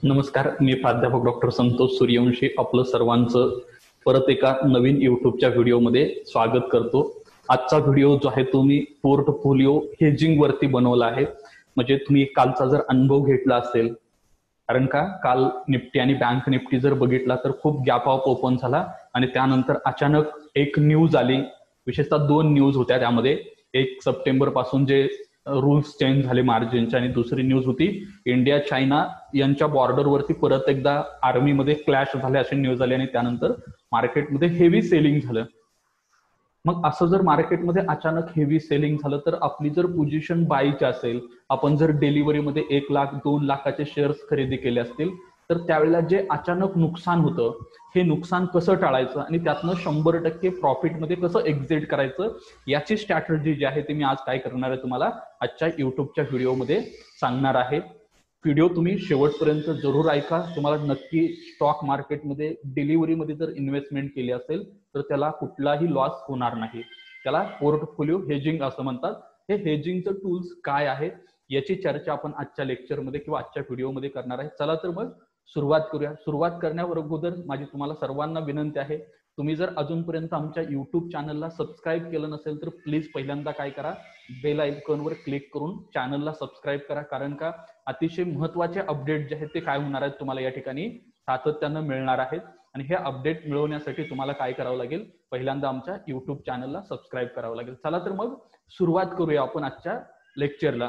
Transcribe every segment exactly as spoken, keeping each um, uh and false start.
नमस्कार, मी प्राध्यापक डॉक्टर संतोष सूर्यवंशी आपलं सर्वांचं परत एका नवीन युट्यूबच्या व्हिडिओमध्ये स्वागत करतो. आजचा व्हिडिओ जो आहे तो मी पोर्टफोलिओ हेजिंग वरती बनवला आहे. म्हणजे तुम्ही कालचा जर अनुभव घेतला असेल, कारण का काल निफ्टी आणि बँक निफ्टी जर बघितला तर खूप गॅप अप ओपन झाला आणि त्यानंतर अचानक एक न्यूज आली. विशेषतः दोन न्यूज होत्या त्यामध्ये. एक सप्टेंबर पासून जे रूल्स चेंज झाले मार्जिनचे आणि दुसरी न्यूज होती इंडिया चायना यांच्या बॉर्डरवरती परत एकदा आर्मीमध्ये क्लॅश झाले अशी न्यूज आली आणि त्यानंतर मार्केटमध्ये हेवी सेलिंग झालं. मग असं जर मार्केटमध्ये अचानक हेवी सेलिंग झालं तर आपली जर पोझिशन बायची असेल, आपण जर डिलिव्हरीमध्ये एक लाख दोन लाखाचे शेअर्स खरेदी केले असतील तर त्यावेळेला जे अचानक नुकसान होतं हे नुकसान कसं टाळायचं आणि त्यातनं शंभर टक्के प्रॉफिटमध्ये कसं एक्झिट करायचं याची स्ट्रॅटेजी जी आहे ती मी आज काय करणार आहे तुम्हाला आजच्या युट्यूबच्या व्हिडिओमध्ये सांगणार आहे. व्हिडिओ तुम्ही शेवटपर्यंत जरूर ऐका. तुम्हाला नक्की स्टॉक मार्केटमध्ये डिलिव्हरीमध्ये जर इन्व्हेस्टमेंट केली असेल तर त्याला कुठलाही लॉस होणार नाही. त्याला पोर्टफोलिओ हेजिंग असं म्हणतात. हे हेजिंगचं टूल्स काय आहे याची चर्चा आपण आजच्या लेक्चरमध्ये किंवा आजच्या व्हिडिओमध्ये करणार आहे. चला तर मग सुरुवात करूया. सुरुवात करण्यावर अगोदर माझी तुम्हाला सर्वांना विनंती आहे, तुम्ही जर अजूनपर्यंत आमच्या युट्यूब चॅनलला सबस्क्राईब केलं नसेल तर प्लीज पहिल्यांदा काय करा, बेल आयकॉनवर क्लिक करून चॅनलला सबस्क्राईब करा. कारण का अतिशय महत्वाचे अपडेट जे आहेत ते काय होणार आहेत तुम्हाला या ठिकाणी सातत्यानं मिळणार आहेत. आणि हे अपडेट मिळवण्यासाठी तुम्हाला काय करावं लागेल, पहिल्यांदा आमच्या युट्यूब चॅनलला सबस्क्राईब करावं लागेल. चला तर मग सुरुवात करूया आपण आजच्या लेक्चरला.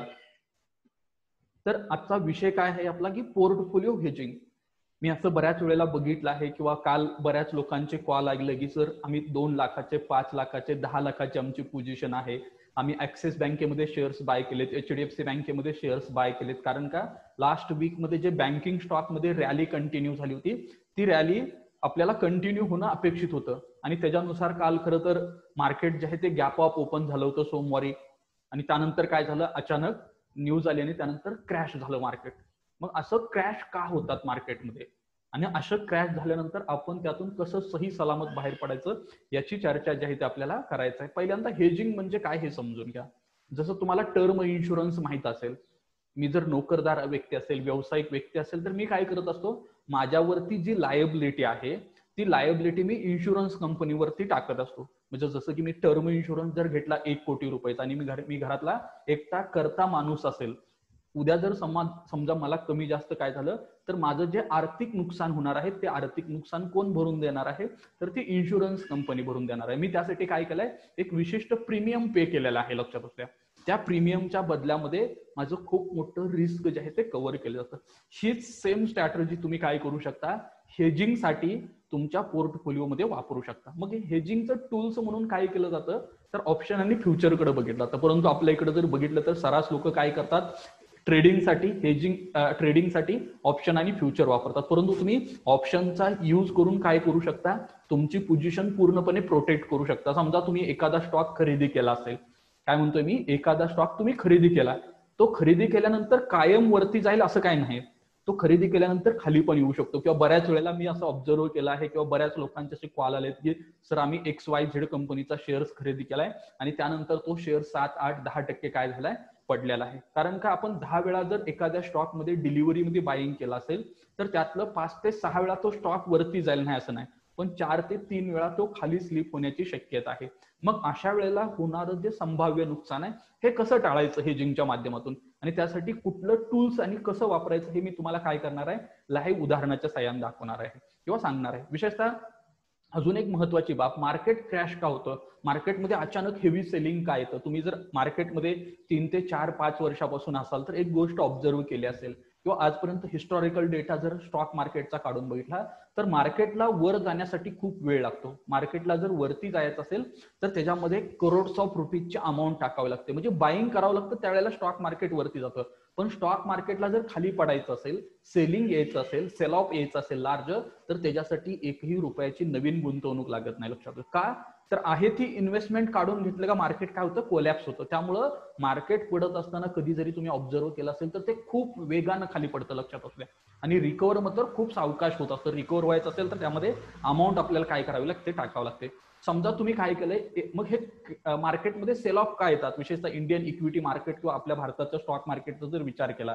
तर आजचा विषय काय आहे आपला की पोर्टफोलिओ हेजिंग. मी असं बऱ्याच वेळेला बघितलं आहे किंवा काल बऱ्याच लोकांचे कॉल आले की सर आम्ही दोन लाखाचे पाच लाखाचे दहा लाखाची आमची पोझिशन आहे, आम्ही ऍक्सिस बँकेमध्ये शेअर्स बाय केलेत, एचडीएफसी बँकेमध्ये शेअर्स बाय केलेत. कारण का लास्ट वीक मध्ये जे बँकिंग स्टॉक मध्ये रॅली कंटिन्यू झाली होती ती रॅली आपल्याला कंटिन्यू होणं अपेक्षित होतं आणि त्याच्यानुसार काल खरं तर मार्केट जे आहे ते गॅप अप ओपन झालं होतं सोमवारी आणि त्यानंतर काय झालं, अचानक न्यूज आली आणि त्यानंतर क्रॅश झालं मार्केट. मग असं क्रॅश का होतात मार्केटमध्ये आणि असं क्रॅश झाल्यानंतर आपण त्यातून कसं सही सलामत बाहेर पडायचं याची चर्चा जी आहे ती आपल्याला करायचं आहे. पहिल्यांदा हेजिंग म्हणजे काय हे समजून घ्या. जसं तुम्हाला टर्म इन्शुरन्स माहित असेल, मी जर नोकरदार व्यक्ती असेल, व्यावसायिक व्यक्ती असेल तर मी काय करत असतो, माझ्यावरती जी लायबिलिटी आहे ती लायबिलिटी मी इन्शुरन्स कंपनीवरती टाकत असतो. म्हणजे जसं की मी टर्म इन्शुरन्स जर घेतला एक कोटी रुपयाचा आणि मी घर मी घरातला एकटा करता माणूस असेल, उद्या जर समाज समजा मला कमी जास्त काय झालं तर माझं जे आर्थिक नुकसान होणार आहे ते आर्थिक नुकसान कोण भरून देणार आहे, तर ती इन्शुरन्स कंपनी भरून देणार आहे. मी त्यासाठी काय केलंय, एक विशिष्ट प्रीमियम पे केलेला आहे. लक्षात असल्या त्या प्रीमियमच्या बदल्यामध्ये माझं खूप मोठं रिस्क जे आहे ते कव्हर केलं जातं. हीच सेम स्ट्रॅटेजी तुम्ही काय करू शकता, हेजिंग साठी तुमच्या पोर्टफोलिओमध्ये वापरू शकता. मग हे हेजिंगचं टूल्स म्हणून काय केलं जातं तर ऑप्शन आणि फ्युचरकडे बघितलं जातं. परंतु आपल्या इकडे जर बघितलं तर सरास लोक काय करतात, ट्रेडिंगसाठी हेजिंग ट्रेडिंगसाठी ऑप्शन आणि फ्युचर वापरतात. परंतु तुम्ही ऑप्शनचा यूज करून काय करू शकता, तुमची पोझिशन पूर्णपणे प्रोटेक्ट करू शकता. समजा तुम्ही एखादा स्टॉक खरेदी केला असेल, काय म्हणतोय मी, एखादा स्टॉक तुम्ही खरेदी केला, तो खरेदी केल्यानंतर कायम वरती जाईल असं काय नाही, तो खरेदी केल्यानंतर खाली पण येऊ शकतो. किंवा बऱ्याच वेळेला मी असं ऑब्झर्व केलं आहे किंवा बऱ्याच लोकांचे असे कॉल आलेत की सर आम्ही एक्स वाय झेड कंपनीचा शेअर्स खरेदी केलाय आणि त्यानंतर तो शेअर सात आठ दहा टक्के काय झालाय, पडलेला आहे. कारण का आपण दहा वेळा जर एखाद्या स्टॉक मध्ये डिलिव्हरीमध्ये बाईंग केला असेल तर त्यातलं पाच ते सहा वेळा तो स्टॉक वरती जाईल नाही असं नाही, पण चार ते तीन वेळा तो खाली स्लिप होण्याची शक्यता आहे. मग अशा वेळेला होणारं जे संभाव्य नुकसान आहे हे कसं टाळायचं हेजिंगच्या माध्यमातून आणि त्यासाठी कुठलं टूल्स आणि कसं वापरायचं हे मी तुम्हाला काय करणार आहे, लाईव्ह उदाहरणाच्या साहाय्याने दाखवणार आहे किंवा सांगणार आहे. विशेषतः अजून एक महत्वाची बाब, मार्केट क्रॅश का होतं, मार्केटमध्ये अचानक हेवी सेलिंग का येतं. तुम्ही जर मार्केटमध्ये तीन ते चार पाच वर्षापासून असाल तर एक गोष्ट ऑब्झर्व केली असेल किंवा आजपर्यंत हिस्टॉरिकल डेटा जर स्टॉक मार्केटचा काढून बघितला तर मार्केटला वर जाण्यासाठी खूप वेळ लागतो. मार्केटला जर वरती जायचं असेल तर त्याच्यामध्ये करोड्स ऑफ रुपीजची अमाऊंट टाकावी लागते, म्हणजे बाईंग करावं लागतं, त्यावेळेला स्टॉक मार्केट वरती जातं. पण स्टॉक मार्केटला जर खाली पडायचं असेल, सेलिंग यायचं असेल, सेल ऑफ यायचं असेल लार्ज, तर त्याच्यासाठी एकही रुपयाची नवीन गुंतवणूक लागत नाही. लक्षात का, तर आहे ती इन्व्हेस्टमेंट काढून घेतलं का मार्केट काय होतं, कोलॅप्स होतं. त्यामुळं मार्केट पडत असताना कधी जरी तुम्ही ऑब्झर्व केलं असेल तर ते खूप वेगानं खाली पडतं. लक्षात असल्या आणि रिकव्हर मात्र खूप सावकाश होत असतं. रिकव्हर व्हायचं असेल तर त्यामध्ये अमाऊंट आपल्याला काय करावी लागते, टाकावं लागते. समजा तुम्ही काय केलंय, मग हे मार्केटमध्ये सेल ऑफ काय येतात, विशेषतः इंडियन इक्विटी मार्केट किंवा आपल्या भारताच्या स्टॉक मार्केटचा जर विचार केला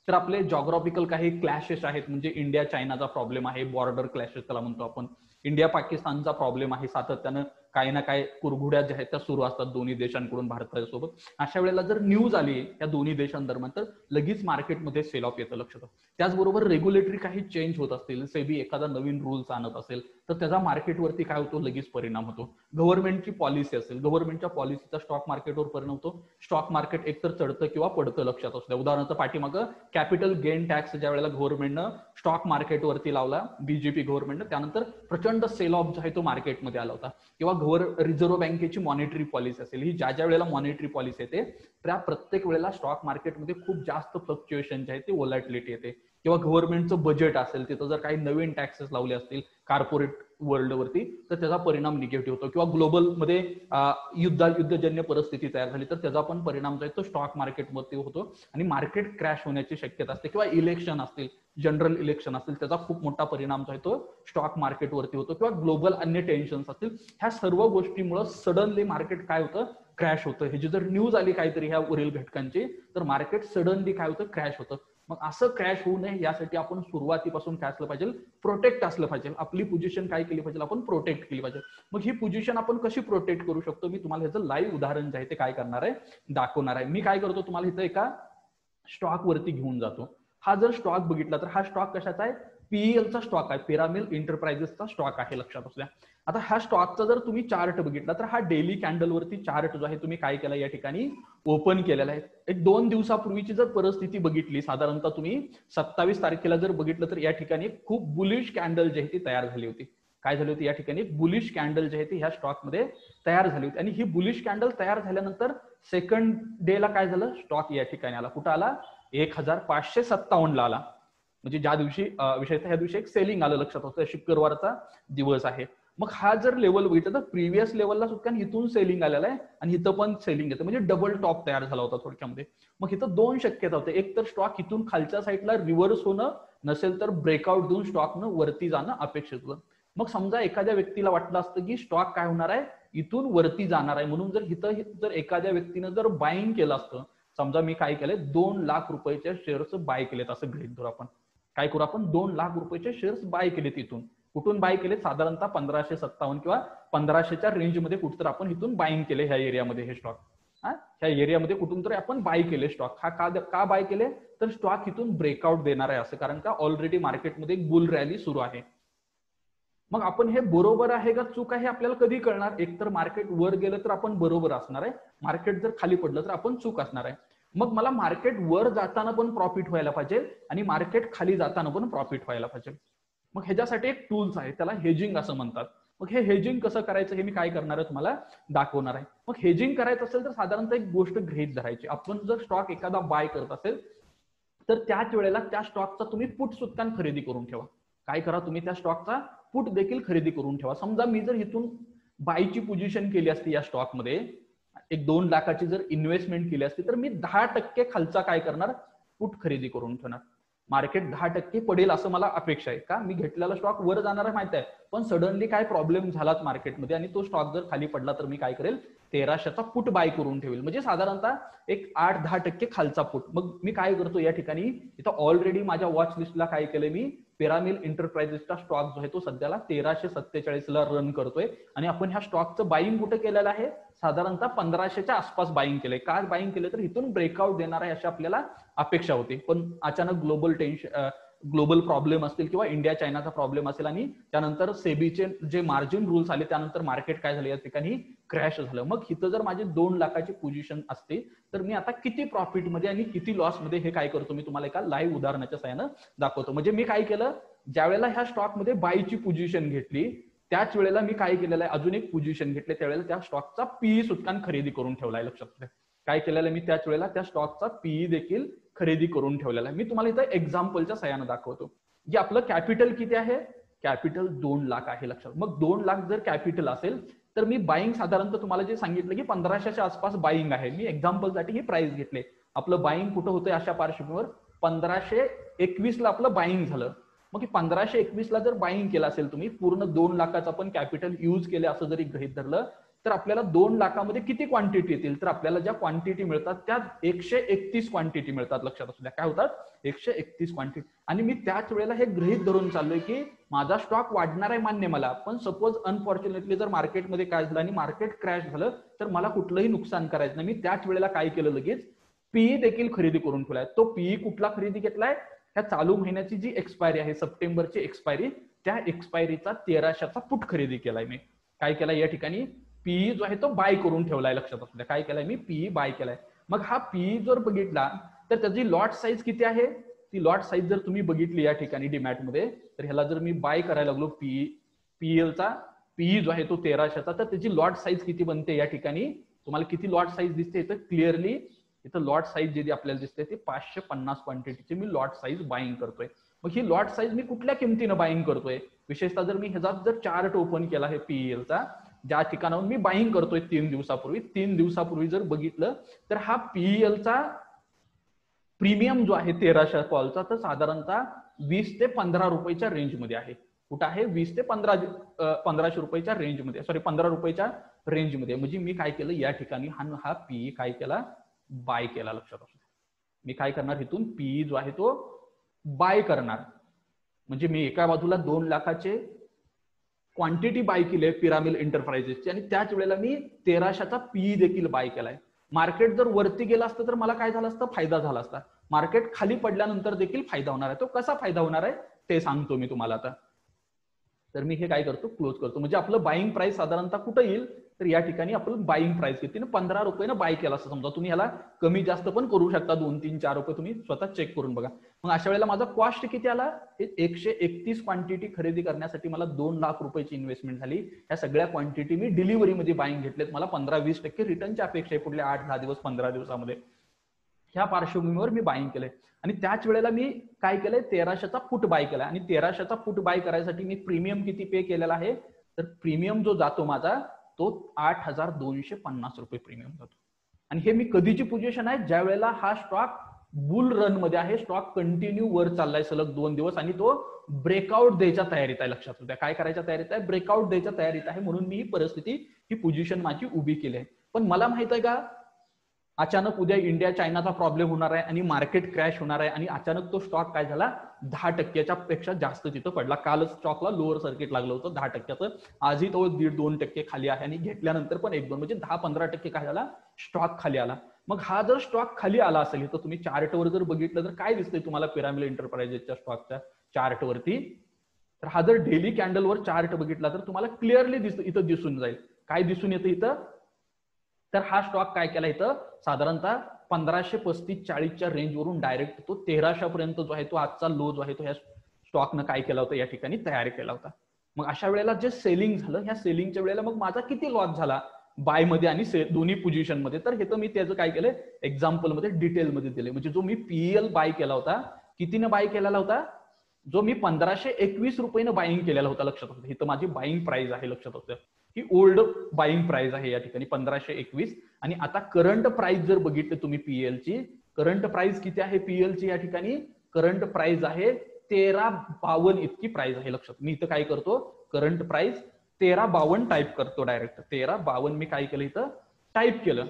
तर आपले जॉग्राफिकल काही क्लॅशेस आहेत, म्हणजे इंडिया चायनाचा प्रॉब्लेम आहे, बॉर्डर क्लॅशेस त्याला म्हणतो आपण, इंडिया पाकिस्तानचा प्रॉब्लेम आहे, सातत्यानं काही ना काही कुरघुड्या ज्या आहेत त्या सुरू असतात दोन्ही देशांकडून भारतासोबत. अशा वेळेला जर न्यूज आली या दोन्ही देशांदरम्यान तर लगेच मार्केटमध्ये सेल ऑफ येतं लक्षात. त्याचबरोबर रेग्युलेटरी काही चेंज होत असतील, सेबी एखादा नवीन रूल्स आणत असेल तर त्याचा मार्केटवरती काय होतो, लगेच परिणाम होतो. गव्हर्नमेंटची पॉलिसी असेल, गव्हर्नमेंटच्या पॉलिसीचा स्टॉक मार्केटवर परिणाम होतो. स्टॉक मार्केट एकतर चढतं किंवा पडतं लक्षात असतं. उदाहरणार्थ पाठीमागं कॅपिटल गेन टॅक्स ज्या वेळेला गव्हर्नमेंटनं स्टॉक मार्केटवरती लावला, बीजेपी गव्हर्नमेंटनं, त्यानंतर प्रचंड सेल ऑफ जो आहे तो मार्केटमध्ये आला होता. किंवा रिझर्व्ह बँकेची मॉनिटरी पॉलिसी असेल, ही ज्या ज्या वेळेला मॉनिटरी पॉलिसी येते त्या प्रत्येक वेळेला स्टॉक मार्केटमध्ये खूप जास्त फ्लक्च्युएशन जे आहे ते वोलॅटिलिटी येते. किंवा गव्हर्नमेंटचं बजेट असेल, तिथं जर काही नवीन टॅक्सेस लावले असतील कॉर्पोरेट वर्ल्डवरती तर त्याचा परिणाम निगेटिव्ह होतो. किंवा ग्लोबलमध्ये युद्ध युद्धजन्य परिस्थिती तयार झाली तर त्याचा पण परिणाम जो आहे तो स्टॉक मार्केटवरती होतो आणि मार्केट क्रॅश होण्याची शक्यता असते. किंवा इलेक्शन असतील, जनरल इलेक्शन असतील, त्याचा खूप मोठा परिणाम जो आहे तो स्टॉक मार्केटवरती होतो. किंवा ग्लोबल अन्य टेन्शन्स असतील, ह्या सर्व गोष्टीमुळे सडनली मार्केट काय होतं, क्रॅश होतं. ह्याची जर न्यूज आली काहीतरी ह्या वरील घटकांची तर मार्केट सडनली काय होतं, क्रॅश होतं. मग असं क्रॅश होऊ नये यासाठी आपण सुरुवातीपासून काय असलं पाहिजे, प्रोटेक्ट असलं पाहिजे. आपली पोझिशन काय केली पाहिजे, आपण प्रोटेक्ट केली पाहिजे. मग ही पोझिशन आपण कशी प्रोटेक्ट करू शकतो, मी तुम्हाला ह्याचं लाईव्ह उदाहरण जे आहे ते काय करणार आहे, दाखवणार आहे. मी काय करतो, तुम्हाला इथं एका स्टॉक वरती घेऊन जातो. हा जर स्टॉक बघितला तर हा स्टॉक कशाचा आहे, पीईएलचा स्टॉक आहे, पिरामिल एंटरप्राइजेसचा स्टॉक आहे लक्षात असल्या. आता हा स्टॉकचा जर तुम्ही चार्ट बघितला तर हा डेली कॅन्डल वरती चार्ट जो आहे तुम्ही काय केला, या ठिकाणी ओपन केलेला आहे. एक दोन दिवसापूर्वीची जर परिस्थिती बघितली, साधारणतः तुम्ही सत्तावीस तारखेला जर बघितलं तर या ठिकाणी खूप बुलिश कॅन्डल जी आहे ती तयार झाली होती. काय झाली होती, या ठिकाणी बुलिश कॅन्डल जी आहे ती ह्या स्टॉकमध्ये तयार झाली होती. आणि ही बुलिश कॅन्डल तयार झाल्यानंतर सेकंड डे ला काय झालं, स्टॉक या ठिकाणी आला, कुठं आला, एक हजार पाचशे सत्तावन्न ला आला. म्हणजे ज्या दिवशी विषयतः ह्या दिवशी एक सेलिंग आलं लक्षात होतं, शुक्रवारचा दिवस आहे. मग हा जर लेवल बघितलं तर प्रिव्हियस लेवलला सुद्धा इथून सेलिंग आलेला आहे आणि इथं पण सेलिंग येतं, म्हणजे डबल टॉप तयार झाला होता थोडक्यामध्ये. मग इथं दोन शक्यता होते, एक तर स्टॉक इथून खालच्या साईडला रिव्हर्स होणं, नसेल तर ब्रेकआउट देऊन स्टॉकनं वरती जाणं अपेक्षित होतं. मग समजा एखाद्या व्यक्तीला वाटलं असतं की स्टॉक काय होणार आहे, इथून वरती जाणार आहे, म्हणून जर इथं जर एखाद्या व्यक्तीनं जर बाईंग केलं असतं, समजा मी काय केलंय, दोन लाख रुपयाच्या शेअर्स बाय केलेत असं गृहीत धरू आपण. काय करू आपण, दोन लाख रुपयाचे शेअर्स बाय केलेत. इथून कुठून बाय केले, साधारणतः पंधराशे सत्तावन्न किंवा पंधराशेच्या रेंजमध्ये कुठं आपण इथून बाईंग केले ह्या एरियामध्ये. हे स्टॉक हा ह्या एरियामध्ये कुठून तरी आपण बाय केले स्टॉक. हा का का बाय केले, तर स्टॉक इथून ब्रेकआउट देणार आहे असं, कारण का ऑलरेडी मार्केटमध्ये एक बुल रॅली सुरू आहे. मग आपण हे बरोबर आहे का चूक आहे आपल्याला कधी कळणार, एकतर मार्केट वर गेलं तर आपण बरोबर असणार आहे, मार्केट जर खाली पडलं तर आपण चूक असणार आहे. मग मला मार्केट वर जाताना पण प्रॉफिट व्हायला पाहिजे आणि मार्केट खाली जाताना पण प्रॉफिट व्हायला पाहिजे. मग ह्याच्यासाठी एक टूल्स आहे, त्याला हेजिंग असं म्हणतात. मग हे हेजिंग कसं करायचं हे मी काय करणार आहे तुम्हाला दाखवणार आहे. मग हेजिंग करायचं असेल तर साधारणतः एक गोष्ट गृहीत धरायची, आपण जर स्टॉक एखादा बाय करत असेल तर त्याच वेळेला त्या स्टॉकचा तुम्ही पुट सुद्धा खरेदी करून ठेवा. काय करा, तुम्ही त्या स्टॉकचा पुट देखील खरेदी करून ठेवा. समजा मी जर इथून बायची पोझिशन केली असती या स्टॉकमध्ये, एक दोन लाखाची जर इन्व्हेस्टमेंट केली असती तर मी दहा टक्के खालचा काय करणार, पुट खरेदी करून ठेवणार. मार्केट दहा टक्के पडेल असं मला अपेक्षा आहे, का मी घेतलेला स्टॉक वर जाणार आहे माहिती आहे, पण सडनली काय प्रॉब्लेम झालात मार्केटमध्ये आणि तो स्टॉक जर खाली पडला तर मी काय करेल, तेराशेचा पुट बाय करून ठेवेल, म्हणजे साधारणतः एक आठ दहा टक्के खालचा पुट. मग मी काय करतो, या ठिकाणी इथं ऑलरेडी माझ्या वॉच लिस्टला काय केलंय मी, पिरामिल एंटरप्राइजेसचा स्टॉक जो आहे तो सध्याला तेराशे सत्तेचाळीस ला रन करतोय आणि आपण ह्या स्टॉकचं बाईंग कुठे केलेलं आहे, साधारणतः पंधराशेच्या आसपास बाईंग केलंय. काय बाईंग केलं तर इथून ब्रेकआउट देणार आहे अशी आपल्याला अपेक्षा होती, पण अचानक ग्लोबल टेन्शन ग्लोबल प्रॉब्लेम असतील किंवा इंडिया चायनाचा प्रॉब्लेम असेल आणि त्यानंतर सेबीचे जे मार्जिन रूल्स आले त्यानंतर मार्केट काय झालं, या ठिकाणी क्रॅश झालं. मग इथं जर माझी दोन लाखाची पोझिशन असते तर मी आता किती प्रॉफिटमध्ये आणि किती लॉसमध्ये हे काय करतो मी तुम्हाला एका लाईव्ह उदाहरणाच्या साहाय्यानं दाखवतो. म्हणजे मी काय केलं, ज्या वेळेला ह्या स्टॉकमध्ये बायची पोझिशन घेतली त्याच वेळेला मी काय केलेलं आहे, अजून एक पोझिशन घेतले, त्यावेळेला त्या स्टॉकचा पीई सुद्धा खरेदी करून ठेवलाय. लक्षात काय केलेलं आहे मी, त्याच वेळेला त्या स्टॉकचा पीई देखील खरेदी करून ठेवलेला आहे. मी तुम्हाला इथं एक्झाम्पलच्या साहाय्यानं दाखवतो की आपलं कॅपिटल किती आहे, कॅपिटल दोन लाख आहे. लक्षात, मग दोन लाख जर कॅपिटल असेल तर मी बाईंग साधारणतः तुम्हाला जे सांगितलं की पंधराशेच्या आसपास बाईंग आहे, मी एक्झाम्पलसाठी ही प्राइस घेतले. आपलं बाईंग कुठं होतं अशा पार्श्वभूमीवर पंधराशे एकवीस ला आपलं बाईंग झालं. मग पंधराशे एकवीस ला जर बाईंग केलं असेल तुम्ही, पूर्ण दोन लाखाचं आपण कॅपिटल यूज केले असं जरी गृहीत धरलं तर आपल्याला दोन लाखामध्ये किती क्वांटिटी येतील, तर आपल्याला ज्या क्वांटिटी मिळतात त्या एकशे एकतीस क्वांटिटी मिळतात. लक्षात असू द्या काय होतात एकशे एकतीस क्वांटिटी. आणि मी त्याच वेळेला हे गृहीत धरून चाललोय की माझा स्टॉक वाढणार आहे मान्य मला, पण सपोज अनफॉर्च्युनेटली जर मार्केटमध्ये काय झालं आणि मार्केट क्रॅश झालं तर मला कुठलंही नुकसान करायचं नाही. मी त्याच वेळेला काय केलं, लगेच पीई देखील खरेदी करून ठेवलाय. तो पीई कुठला खरेदी घेतलाय, ह्या चालू महिन्याची जी एक्सपायरी आहे सप्टेंबरची एक्सपायरी, त्या एक्सपायरीचा तेराशेचा पुट खरेदी केलाय. मी काय केलाय या ठिकाणी पीई जो आहे तो बाय करून ठेवलाय. लक्षात असू द्या काय केलाय मी पीई बाय केलाय. मग हा पीई जर बघितला तर त्याची लॉट साईज किती आहे, ती लॉट साईज जर तुम्ही बघितली या ठिकाणी डीमॅट मध्ये, तर ह्याला जर मी बाय करायला लागलो पीई पीएलचा पीई जो आहे तो तेराशेचा, तर त्याची लॉट साईज किती बनते या ठिकाणी तुम्हाला किती लॉट साईज दिसते इथं क्लिअरली. इथं लॉट साईज जी आपल्याला दिसते ती पाचशे पन्नास क्वांटिटीची मी लॉट साईज बाईंग करतोय. मग ही लॉट साईज मी कुठल्या किमतीनं बाईंग करतोय, विशेषतः जर मी ह्याचा जर चार्ट ओपन केला आहे पीईएलचा, ज्या ठिकाणाहून मी बाईंग करतोय तीन दिवसापूर्वी तीन दिवसापूर्वी जर बघितलं तर हा पीईएलचा प्रीमियम जो आहे तेराशे कॉलचा, तर साधारणतः वीस ते पंधरा रुपयाच्या रेंजमध्ये आहे. कुठं आहे, वीस ते पंधरा पंधराशे रुपयाच्या रेंजमध्ये, सॉरी पंधरा रुपयाच्या रेंजमध्ये. म्हणजे मी काय केलं या ठिकाणी हा हा पीई काय केला बाय केला. लक्षात असू द्या मी काय करणार, इथून पीई जो आहे तो बाय करणार. म्हणजे मी एका बाजूला दोन लाखाचे क्वांटिटी बाय केली आहे पिरामिल एंटरप्राइजेसची, आणि त्याच वेळेला मी तेराशेचा पीई देखील बाय केलाय. मार्केट जर वरती गेला असतं तर मला काय झालं असतं, फायदा झाला असता. मार्केट खाली पडल्यानंतर देखील फायदा होणार आहे. तो कसा फायदा होणार आहे ते सांगतो मी तुम्हाला आता. तर मी हे काय करतो, क्लोज करतो. म्हणजे आपलं बाईंग प्राइस साधारणतः कुठं येईल, तर या ठिकाणी आपलं बाईंग प्राइस किती पंधरा रुपयानं बाय केला असं समजा. तुम्ही ह्याला कमी जास्त पण करू शकता, दोन तीन चार रुपये तुम्ही स्वतः चेक करून बघा. मग अशा वेळेला माझा कॉस्ट किती आला, एकशे एकतीस क्वांटिटी खरेदी करण्यासाठी मला दोन लाख रुपयाची इन्व्हेस्टमेंट झाली. या सगळ्या क्वांटिटी मी डिलिव्हरीमध्ये बाईंग घेतलेत. मला पंधरा वीस टक्के रिटर्नची अपेक्षा आहे पुढल्या आठ दहा दिवस पंधरा दिवसामध्ये. ह्या पार्श्वभूमीवर मी बाईंग केलंय. आणि त्याच वेळेला मी काय केलंय, तेराशेचा फुट बाय केला. आणि तेराशेचा फुट बाय करायसाठी मी प्रीमियम किती पे केलेला आहे, तर प्रीमियम जो जातो माझा तो आठ हजार दोनशे पन्नास रुपये प्रीमियम जातो. आणि हे मी कधीची पोझिशन आहे, ज्या वेळेला हा स्टॉक बुल रन मध्ये आहे, स्टॉक कंटिन्यू वर चाललाय सलग दोन दिवस आणि तो ब्रेकआउट द्यायच्या तयारीत आहे. लक्षात ठेवा काय करायच्या तयारीत आहे, ब्रेकआउट द्यायच्या तयारीत आहे. म्हणून मी ही परिस्थिती ही पोझिशन माझी उभी केली आहे. पण मला माहित आहे का, अचानक उद्या इंडिया चायनाचा प्रॉब्लेम होणार आहे आणि मार्केट क्रॅश होणार आहे, आणि अचानक तो स्टॉक काय झाला दहा टक्क्याच्या पेक्षा जास्त तिथं पडला. कालच स्टॉकला लोअर सर्किट लागलं होतं दहा टक्क्याचं, आजही तो दीड दोन टक्के खाली आहे, आणि घेतल्यानंतर पण एक दोन म्हणजे दहा पंधरा टक्के काय झाला स्टॉक खाली आला. मग हा जर स्टॉक खाली आला असेल तर तुम्ही चार्टवर जर बघितलं तर काय दिसतंय तुम्हाला पिरामिल एंटरप्राइजेसच्या स्टॉकच्या चार्टवरती, तर हा जर डेली कॅन्डलवर चार्ट बघितला तर तुम्हाला क्लिअरली दिसतं, इथं दिसून जाईल. काय दिसून येतं इथं, तर हा स्टॉक काय केला इथं साधारणतः पंधराशे पस्तीस चाळीसच्या रेंजवरून डायरेक्ट तो तेराशे पर्यंत जो आहे तो आजचा लो जो आहे तो ह्या स्टॉकनं काय केला होता या ठिकाणी तयार केला होता. मग अशा वेळेला जे सेलिंग झालं, ह्या सेलिंगच्या वेळेला मग माझा किती लॉस झाला बाय मध्ये आणि दोन्ही पोझिशन मध्ये, तर हे तर मी त्याचं काय केलं एक्झाम्पल मध्ये डिटेलमध्ये दिले. म्हणजे जो मी पीएल बाय केला होता, कितीनं बाय केलेला होता, जो मी पंधराशे एकवीस रुपयानं बाईंग केलेला होता. लक्षात होतं ही तर माझी बाईंग प्राइस आहे. लक्षात होतं ही ओल्ड बाईंग प्राइस आहे या ठिकाणी पंधराशे एकवीस. आणि आता करंट प्राइस जर बघितली तुम्ही पीएल ची, करंट प्राइस किती आहे पीएल ची या ठिकाणी, करंट प्राइस आहे तेरा बावन्न इतकी प्राइस आहे. लक्षात मी इथं काय करतो, करंट प्राइस तेरा बावन्न टाईप करतो डायरेक्ट. तेरा बावन्न मी काय केलं इथं टाईप केलं.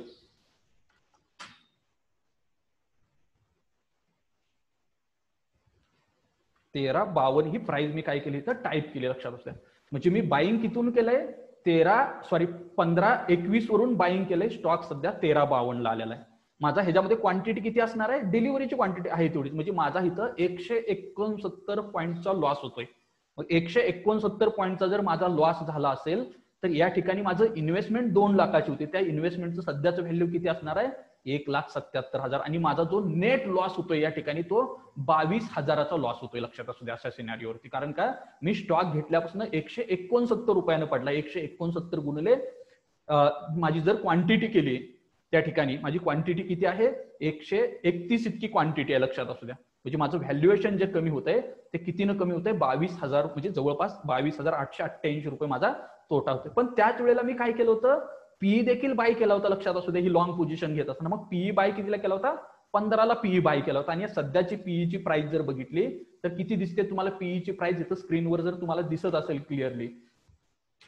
तेरा बावन्न ही प्राइस मी काय केली इथं टाईप केली. लक्षात असतं म्हणजे मी बाईंग कितून केलंय, तेरा सॉरी पंधरा एकवीस वरून बाईंग केलंय. स्टॉक सध्या तेरा बावन्न ला आलेला आहे. माझा ह्याच्यामध्ये क्वांटिटी किती असणार आहे, डिलिव्हरीची क्वांटिटी आहे तेवढीच. म्हणजे माझा इथं एकशे एकोणसत्तर पॉईंटचा लॉस होतोय. मग एकशे एकोणसत्तर पॉईंटचा जर माझा लॉस झाला असेल तर या ठिकाणी माझं इन्व्हेस्टमेंट दोन लाखाची होती, त्या इन्व्हेस्टमेंटचं सध्याचं व्हॅल्यू किती असणार आहे एक लाख सत्याहत्तर हजार. आणि माझा जो नेट लॉस होतोय या ठिकाणी तो बावीस हजाराचा लॉस होतोय. लक्षात असू द्या अशा सिनारिओवरती, कारण का मी स्टॉक घेतल्यापासून एकशे एकोणसत्तर रुपयानं पडला. एकशे एकोणसत्तर गुणिले माझी जर क्वांटिटी केली त्या ठिकाणी माझी क्वांटिटी किती आहे, एकशे एकतीस इतकी क्वांटिटी आहे. लक्षात असू द्या म्हणजे माझं व्हॅल्युएशन जे कमी होत आहे ते कितीनं कमी होत आहे, बावीस हजार म्हणजे जवळपास बावीस हजार आठशे अठ्ठ्याऐंशी रुपये माझा तोटा होतोय. पण त्याच वेळेला मी काय केलं होतं, पीई देखील बाय केला होता. लक्षात असू दे ही लॉंग पोझिशन घेत असताना. मग पीई बाय कितीला केला होता, पंधराला पीई बाय केला होता. आणि सध्याची पीईची प्राइस जर बघितली तर किती दिसते तुम्हाला पीईची प्राइस इथं स्क्रीनवर जर तुम्हाला दिसत असेल क्लिअरली,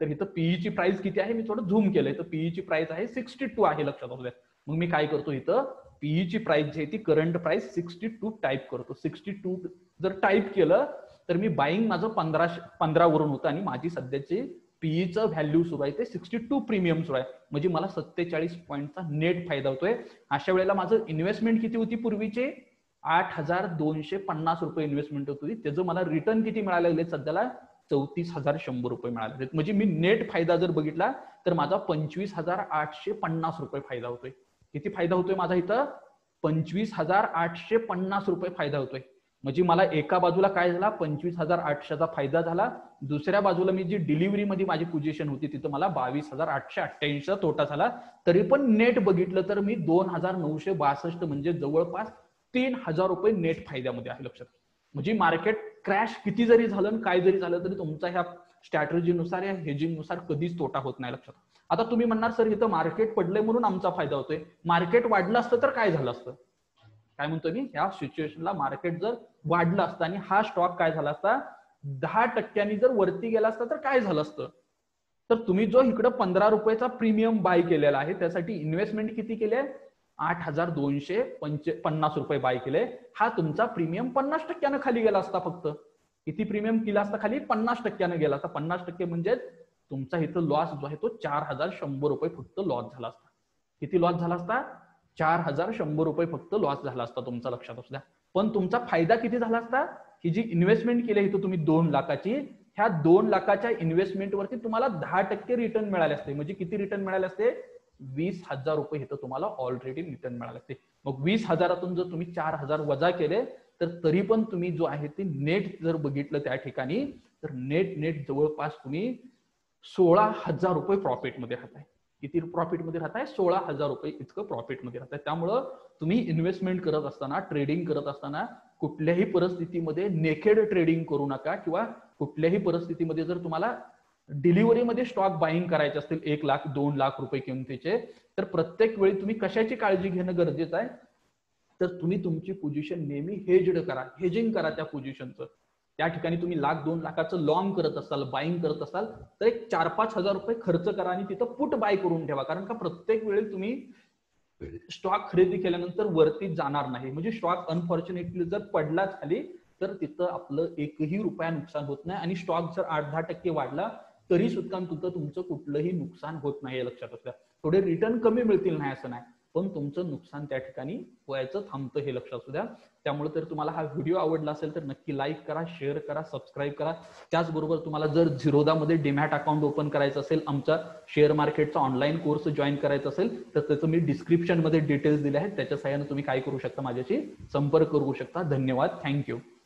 तर इथं पीईची प्राइस किती आहे मी थोडं झूम केलंय, तर पीईची प्राइस आहे सिक्स्टी टू आहे, लक्षात असू द्या. मग मी काय करतो इथं पीईची प्राइस जी आहे ती current price sixty two type करतो. सिक्स्टी टू जर टाईप केलं तर मी बाईंग माझं पंधराशे पंधरा वरून होतं आणि माझी सध्याची पीईचं व्हॅल्यू सुरू आहे ते सिक्स्टी टू प्रीमियम सुरू आहे, म्हणजे मला सत्तेचाळीस पॉईंटचा नेट फायदा होतोय. अशा वेळेला माझं इन्व्हेस्टमेंट किती होती पूर्वीचे आठ हजार दोनशे पन्नास रुपये इन्व्हेस्टमेंट होती, त्याचं मला रिटर्न किती मिळायला लागले सध्याला चौतीस हजार शंभर रुपये मिळाले. म्हणजे मी नेट फायदा जर बघितला तर माझा पंचवीस हजार आठशे पन्नास रुपये फायदा होतोय. किती फायदा होतोय माझा इथं पंचवीस हजार आठशे पन्नास रुपये फायदा होतोय. म्हणजे मला एका बाजूला काय झाला पंचवीस हजार आठशेचा फायदा झाला, दुसऱ्या बाजूला मी जी डिलिव्हरी मध्ये माझी पोझिशन होती तिथं मला बावीस हजार आठशे अठ्ठ्याऐंशीचा तोटा झाला. तरी पण नेट बघितलं तर मी दोन हजार नऊशे बासष्ट म्हणजे जवळपास तीन हजार रुपये नेट फायद्यामध्ये आहे, लक्षात. म्हणजे मार्केट क्रॅश किती जरी झालं काय जरी झालं तरी तुमचा ह्या स्ट्रॅटेजीनुसार या हेजिंगनुसार कधीच तोटा होत नाही, लक्षात. आता तुम्ही म्हणणार सर इथं मार्केट पडलंय म्हणून आमचा फायदा होतोय, मार्केट वाढलं असतं तर काय झालं असतं. काय म्हणतो मी ह्या सिच्युएशनला मार्केट जर वाढलं असतं आणि हा स्टॉक काय झाला असता दहा टक्क्यांनी जर वरती गेला असता तर काय झालं असतं. तर तुम्ही जो इकडं पंधरा रुपयाचा प्रीमियम बाय केलेला आहे त्यासाठी इन्व्हेस्टमेंट किती केले आठ हजार दोनशे पंचे पन्नास रुपये बाय केले. हा तुमचा प्रीमियम पन्नास टक्क्यानं खाली गेला असता. फक्त किती प्रीमियम केला असता खाली पन्नास टक्क्यानं गेला असता. पन्नास टक्के म्हणजे तुमचा इथं लॉस जो आहे तो चार हजार शंभर रुपये फक्त लॉस झाला असता. किती लॉस झाला असता चार हजार शंभर रुपये फक्त लॉस झाला असता तुमचा, लक्षात असू द्या. पण तुमचा फायदा किती झाला असता ही जी इन्व्हेस्टमेंट केली इथं तुम्ही दोन लाखाची, ह्या दोन लाखाच्या इन्व्हेस्टमेंटवरती तुम्हाला दहा टक्के रिटर्न मिळाले असते. म्हणजे किती रिटर्न मिळाले असते वीस हजार रुपये इथं तुम्हाला ऑलरेडी रिटर्न मिळाले असते. मग वीस हजारातून जर तुम्ही चार हजार वजा केले तर तरी पण तुम्ही जो आहे ते नेट जर बघितलं त्या ठिकाणी तर नेट नेट जवळपास तुम्ही सोळा हजार रुपये प्रॉफिटमध्ये राहताय. किती प्रॉफिटमध्ये राहताय सोळा हजार रुपये इतकं प्रॉफिटमध्ये राहताय. त्यामुळं तुम्ही इन्व्हेस्टमेंट करत असताना ट्रेडिंग करत असताना कुठल्याही परिस्थितीमध्ये नेकेड ट्रेडिंग करू नका, किंवा कुठल्याही परिस्थितीमध्ये जर तुम्हाला डिलिव्हरीमध्ये स्टॉक बाईंग करायचे असतील एक लाख दोन लाख रुपये किमतीचे तर प्रत्येक वेळी तुम्ही कशाची काळजी घेणं गरजेचं आहे तर तुम्ही तुमची पोझिशन नेहमी हेज्ड करा, हेजिंग करा त्या पोझिशनचं. त्या ठिकाणी तुम्ही लाख दोन लाखाचं लॉंग करत असाल बाईंग करत असाल तर एक चार पाच हजार रुपये खर्च करा आणि तिथं पुट बाय करून ठेवा. कारण का प्रत्येक वेळी तुम्ही स्टॉक खरेदी केल्यानंतर वरती जाणार नाही. म्हणजे स्टॉक अनफॉर्च्युनेटली जर पडला खाली तर तिथं आपलं एकही रुपया नुकसान होत नाही आणि स्टॉक जर आठ दहा टक्के वाढला तरी सुद्धा तिथं तुमचं कुठलंही नुकसान होत नाही, लक्षात असल्या. थोडे रिटर्न कमी मिळतील नाही असं नाही, पण तुमचं नुकसान त्या ठिकाणी व्हायचं थांबतं हे लक्षात असू द्या. त्यामुळे तर तुम्हाला हा व्हिडिओ आवडला असेल तर नक्की लाईक करा, शेअर करा, सबस्क्राईब करा. त्याचबरोबर तुम्हाला जर झिरोदामध्ये डीमॅट अकाउंट ओपन करायचं असेल, आमचा शेअर मार्केटचा ऑनलाईन कोर्स जॉईन करायचा असेल तर त्याचं मी डिस्क्रिप्शन मध्ये डिटेल्स दिले आहेत, त्याच्या सहाय्याने तुम्ही काय करू शकता माझ्याशी संपर्क करू शकता. धन्यवाद, थँक्यू.